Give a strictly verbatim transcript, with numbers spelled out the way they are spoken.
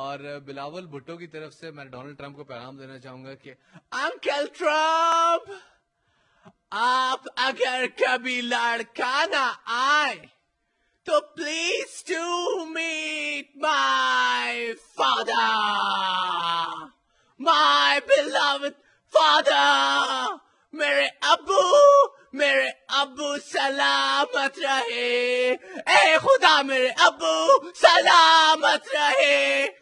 और बिलावल भुट्टो की तरफ से मैं डोनाल्ड ट्रंप को पैगाम देना चाहूंगा कि अंकल ट्रंप, आप अगर कभी लड़का ना आए तो please to meet my father, my beloved father. मेरे अब्बू मेरे अब्बू सलामत रहे, ए खुदा मेरे अब्बू सलामत रहे।